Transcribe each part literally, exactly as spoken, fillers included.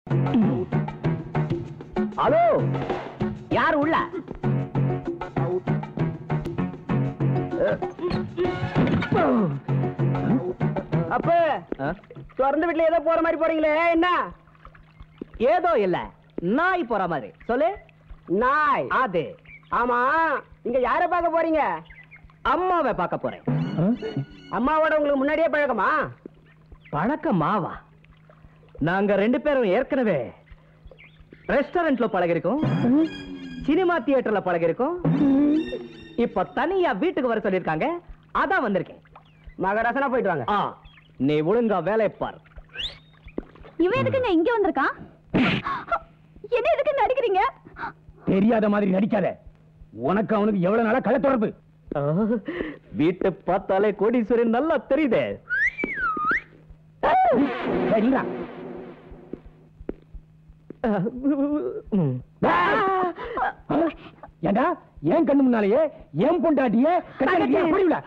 Hello, யார் உள்ள? அப்ப திறந்த வீட்டுல ஏதோ போற மாதிரி போறீங்களே, என்ன? ஏதோ இல்ல, நாய் போற மாதிரி. சொல்லு. நாய்? அது. ஆமா, இங்க யார பார்க்க போறீங்க? அம்மாவை பார்க்க போறேன். அம்மாவோட உங்களுக்கு முன்னாடியே பழக்கமா? பழக்கமாவா? நாங்க ரெண்டு பேரும் ஏற்கனவே ரெஸ்டாரண்ட்ல பழகிருக்கோம், சினிமா தியேட்டர்ல பழகிருக்கோம், இப்ப தனியா வீட்டுக்கு வர சொல்லிருக்காங்க, அதான் வந்திருக்கேன். மகராசனா போயிட்டு வாங்க. நீ ஒழுங்கா வேலையை பார். இவன் எதுக்குங்க இங்க வந்திருக்கான்? என்ன எதுக்கு நடிக்கிறீங்க? தெரியாத மாதிரி நடிக்காத. உனக்கு அவனுக்கு எவ்வளவு நாளா கள்ள தொடர்பு? வீட்டை பார்த்தாலே கோடீஸ்வரன் நல்லா தெரியுதே. ஏண்டா ஏன் கண்ணு முன்னாலேயே ஏன் பொண்டாட்டியே புரியல.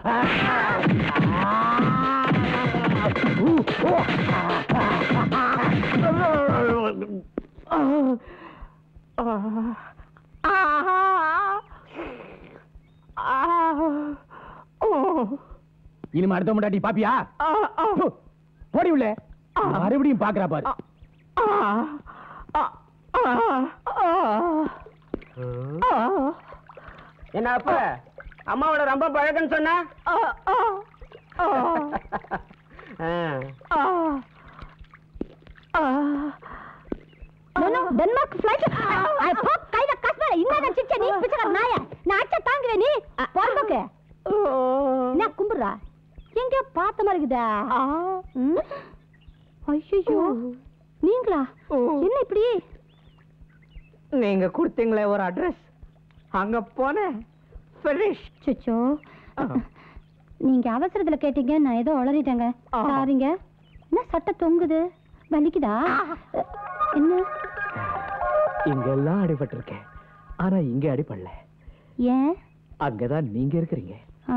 இனிமே அடுத்த முண்டாட்டி பாப்பியா? போடி உள்ள. மறுபடியும் பாக்குறா பாரு. என்ன அப்ப அம்மாவோட ரொம்ப பழக்கம்னு சொன்ன? டென்மார்க் ஃளைட் ஐ பாப் கைல கஸ்மல இன்னங்க சிச்ச நீ பிச்சற நாய நான் அச்ச தாங்குவே நீ போறதுக்கு என்ன கும்புறா எங்க பார்த்த மாதிரி இருக்குதா? ஐயோ நீங்களா என்ன இப்படி? நீங்க கொடுத்தீங்களே ஒரு அட்ரஸ், அங்க போனேன். சிச்சோ நீங்க அவசரத்துல கேட்டீங்க, நான் ஏதோ உளறிட்டேங்க. சாரிங்க. என்ன சட்டை தொங்குது, வலிக்குதா? என்ன? இங்கெல்லாம் அடிபட்டிருக்கேன், ஆனா இங்க அடிபடல. ஏன்? அங்கதான் நீங்க இருக்கிறீங்க.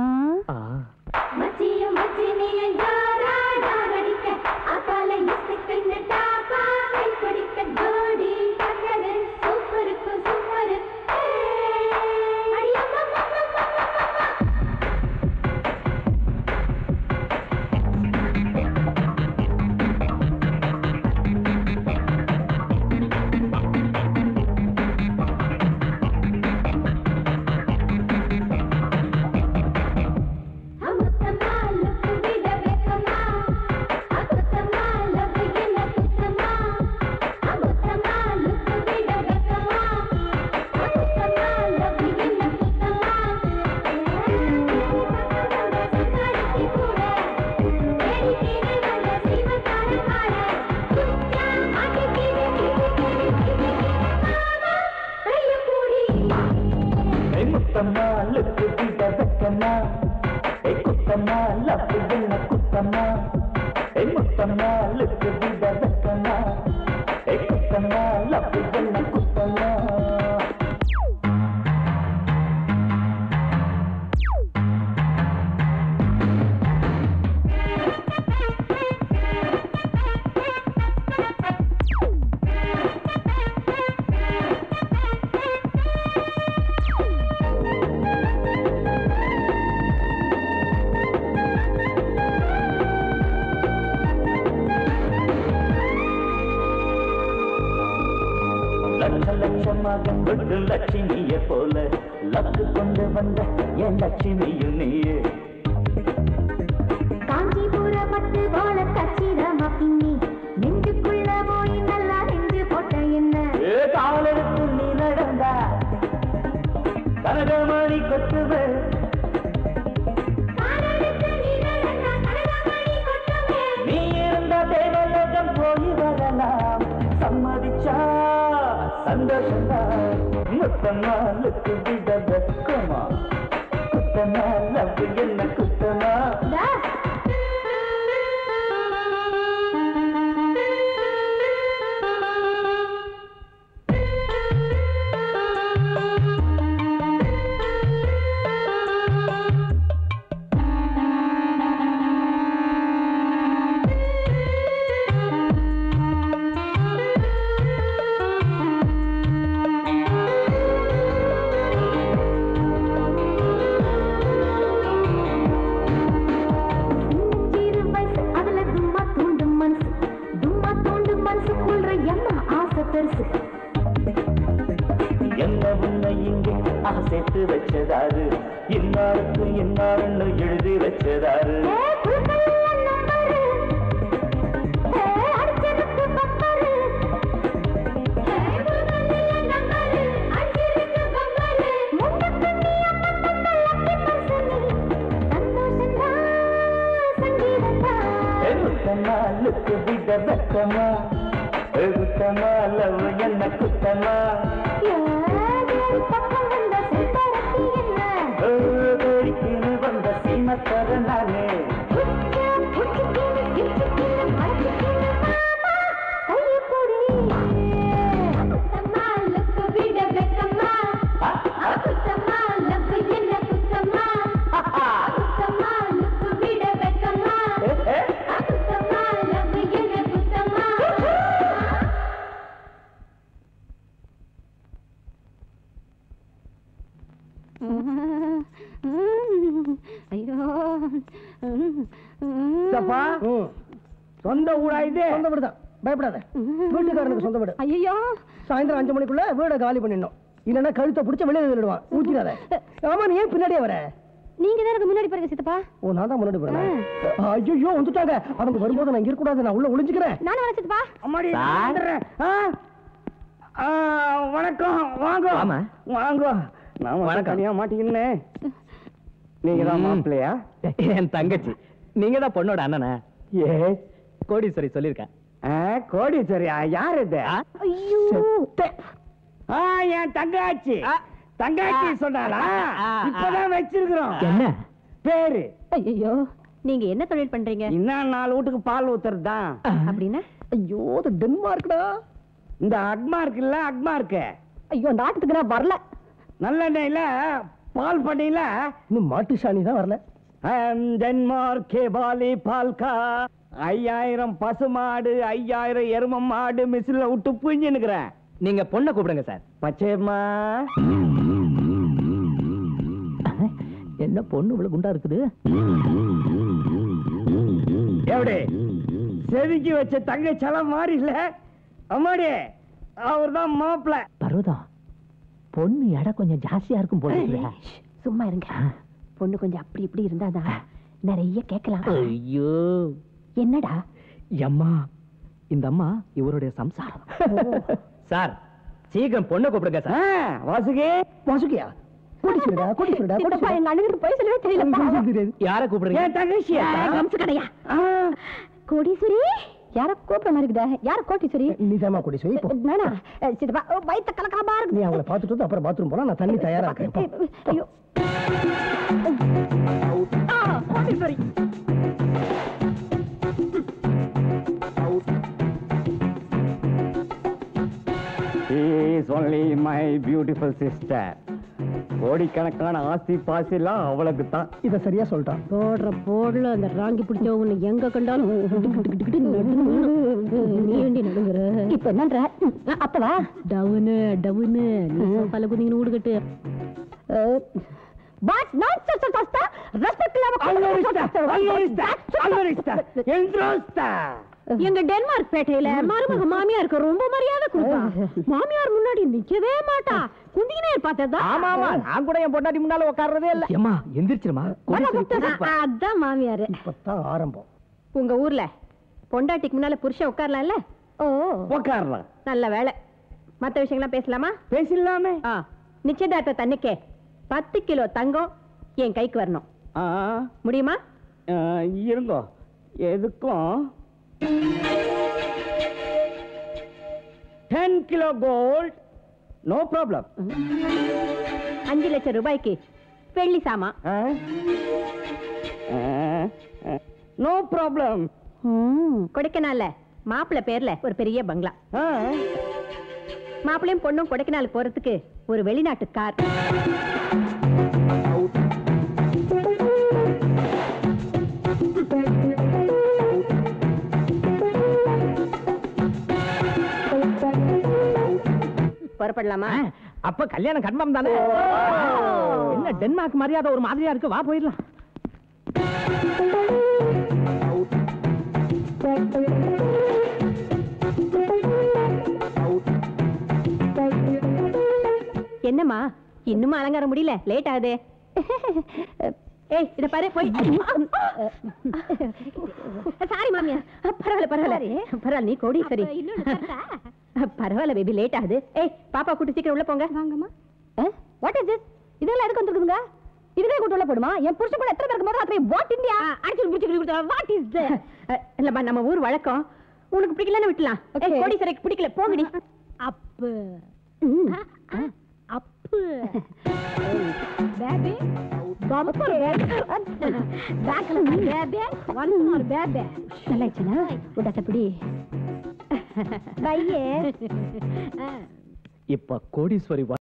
லட்சுமியை போல லக்கு கொண்டு வந்த என் லட்சுமியும் நீயே. காஞ்சிபுர பட்டு போல கச்சிதமா பின்னி நெஞ்சுக்குள்ள போய் நல்லா நெஞ்சு போட்ட என்ன காலெடுத்து நீ நடந்தா கனகமணி கொத்துவ நீ இருந்த தேவலோகம் போய் வரலாம் சம்மதிச்சா சந்தோஷம்தான். முத்தமா லுக்கு விட வெக்கமா குத்தமா லவ் என்ன குத்தமா பெருசு என்ன உன்னை இங்கே சேர்த்து வச்சதாரு இன்னாருக்கு இன்னாருன்னு எழுதி வச்சதாரு லுக்கு விட வெக்கமா குத்தமா லவ் என்ன குத்தமா வந்த சீமத்தர நானே சொந்த ஊடா இது சொந்த வீடு தான் பயப்படாத வீட்டுக்காரனுக்கு சொந்த வீடு ஐயோ சாயந்தரம் அஞ்சு மணிக்குள்ள வீட காலி பண்ணிடணும் இல்லன்னா கழுத்தை பிடிச்ச வெளியே நின்றுடுவான் ஊத்திடாத ஆமா நீ ஏன் பின்னாடியே வர நீங்க தான் எனக்கு முன்னாடி பாருங்க சித்தப்பா ஓ நான் தான் முன்னாடி போறேன் ஐயோ வந்துட்டாங்க அவங்க வரும்போது நான் இருக்க கூடாது நான் உள்ள ஒளிஞ்சுக்கிறேன் நானும் வரேன் சித்தப்பா அம்மாடி வணக்கம் வாங்க வாங்க நான் வணக்கம் தனியா மாட்டீங்கன்னு நீங்க தான் மாப்பிள்ளையா என் தங்கச்சி நீங்க தான் பொண்ணோட அண்ணனா ஏ கோடீஸ்வரி சொல்லிருக்கேன் கோடீஸ்வரியா யார் இது ஐயோ என் தங்காச்சி தங்காச்சி சொன்னாலா இப்பதான் வச்சிருக்கிறோம் என்ன பேரு ஐயோ நீங்க என்ன தொழில் பண்றீங்க இன்னும் நாலு வீட்டுக்கு பால் ஊத்துறது தான் அப்படின்னா ஐயோ அது டென்மார்க்டா இந்த அக்மார்க் இல்ல அக்மார்க் ஐயோ அந்த ஆட்டத்துக்கு நான் வரல நல்லெண்ணெயில பால் பண்ணையில இன்னும் மாட்டு சாணி தான் வரல டென்மார்க் கேபாலி பால்கா ஐயாயிரம் பசுமாடு ஐயாயிரம் எரும மாடு மிஸ்ல விட்டு புஞ்சுன்னுக்குறேன் நீங்க பொண்ணை கூப்பிடுங்க சார் பச்சையம்மா என்ன பொண்ணு இவ்வளவு குண்டா இருக்குது எப்படி செதுக்கி வச்ச தங்க சலம் மாறி இல்ல அம்மாடி அவர் தான் மாப்பிள்ள பருவதம் பொண்ணு எடை கொஞ்சம் ஜாஸ்தியா இருக்கும் போல சும்மா இருங்க பொண்ணு கொஞ்சம் அப்படி இப்படி இருந்தாதான் நிறைய கேட்கலாம் ஐயோ என்னடா அம்மா இந்த அம்மா இவருடைய சம்சாரம் சார் சீக்கிரம் பொண்ணை கூப்பிடுங்க சார் வாசுகி வாசுகியா கோடீஸ்வரடா கோடீஸ்வரடா சித்தப்பா எங்க அண்ணனுக்கு போய் சொல்லவே தெரியல யார கூப்பிடுறீங்க ஏன் தங்கச்சியா கம்சு கடையா கோடீஸ்வரி யார கூப்பிட மாதிரி இருக்குதா யார கோடீஸ்வரி நீதாமா கோடீஸ்வரி போ நானா சித்தப்பா வயித்த கலக்கலமா இருக்கு நீ அவங்கள பாத்துட்டு வந்து அப்புறம் பாத்ரூம் போனா நான் தண்ணி தயாரா இருக்கேன் ஐயோ கோடீஸ்வரி She is only my beautiful sister. கோடிக்கணக்கான ஆஸ்தி பாசி எல்லாம் அவளுக்கு தான் இத சரியா சொல்லிட்டான் போடுற போடல அந்த ராங்கி பிடிச்சவங்க எங்க கண்டாலும் நீ ஏண்டி நடுங்குற இப்ப என்னன்ற அப்பவா டவுனு டவுனு நீ பல குதிங்க ஊடுகட்டு But not such a sasta. Respect level. Alvarista, Alvarista, Alvarista. Entrosta. எங்க டென்மார்க் பேட்டையில மருமக மாமியாருக்கு ரொம்ப மரியாதை கொடுப்பா. மாமியார் முன்னாடி நிக்கவே மாட்டா. குந்தினே பார்த்ததா? ஆமா ஆமா, நான் கூட என் பொண்டாட்டி முன்னால உட்கார்றதே இல்ல. அம்மா எந்திரிச்சிருமா. அதான் மாமியார். இப்பதான் ஆரம்பம். உங்க ஊர்ல பொண்டாட்டிக்கு முன்னால புருஷன் உட்காரலாம்ல? ஓ உட்காரலாம். நல்ல வேலை. மத்த விஷயங்கள்லாம் பேசலாமா? பேசலாமே. நிச்சயதார்த்த தன்னைக்கே பத்து கிலோ தங்கம் என் கைக்கு வரணும். முடியுமா? இருங்கோ. எதுக்கும் ten kilo gold no problem. அஞ்சு லட்சம் ரூபாய்க்கு வெள்ளி சாமா நோ ப்ராப்ளம். கொடைக்கானல்ல மாப்பிள்ள பேர்ல ஒரு பெரிய பங்களா. மாப்பிள்ளையும் பொண்ணும் கொடைக்கானல் போறதுக்கு ஒரு வெளிநாட்டு கார். புறப்படலாமா? அப்ப கல்யாணம் கன்ஃபார்ம் தானே? என்ன டென்மார்க் மரியாதை ஒரு மாதிரியா இருக்கு, வா போயிடலாம். என்னம்மா இன்னுமா அலங்காரம் முடியல லேட் ஆகுதே ஏய் இத பாரு போய் சாரி மாமியா பரவாயில்ல பரவாயில்ல பரவாயில்ல நீ கோடி சரி பரவாயில்ல பேபி லேட் ஆகுது ஏய் பாப்பா கூட்டி சீக்கிரம் உள்ள போங்க வாங்கம்மா வாட் இஸ் திஸ் இதெல்லாம் எதுக்கு வந்திருக்குங்க இதுவே கூட்டு உள்ள போடுமா என் புருஷன் கூட எத்தனை பேருக்கு முதல்ல அத்தனை வாட் இந்தியா அடிச்சு முடிச்சு கொடுத்தா வாட் இஸ் திஸ் இல்லம்மா நம்ம ஊர் வழக்கம் உனக்கு பிடிக்கலன்னு விட்டலாம் ஏய் கோடி சரைக்கு பிடிக்கல போங்கடி அப்பு அப்பு பேபி பாபா பேக்ல பேபி ஒன் மோர் பேபி நல்லா இருந்துச்சுனா உடத்தபடி பையே இப்ப கோடீஸ்வரி